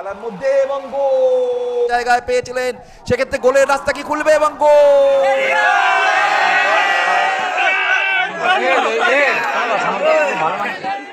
খেলার মধ্যে এবং গোল জায়গায় পেয়েছিলেন, সেক্ষেত্রে গোলের রাস্তা কি খুলবে এবং গোল